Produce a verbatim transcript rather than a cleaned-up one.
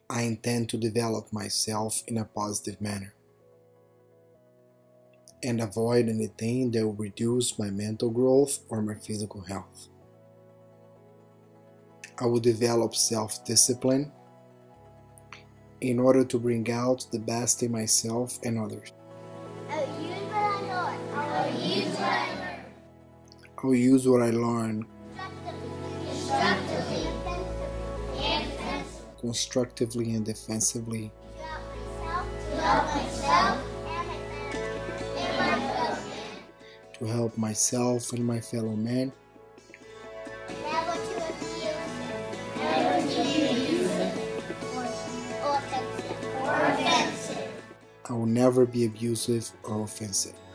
I intend to develop myself in a positive manner and avoid anything that will reduce my mental growth or my physical health. I will develop self-discipline in order to bring out the best in myself and others. I will use what I learned. I will use what I learned. I will use what I learned Constructively and defensively. constructively and defensively To help myself and my fellow man. to help myself and my fellow man. Never to abuse it. Never to abuse it. Or offensive. Or offensive. I will never be abusive or offensive.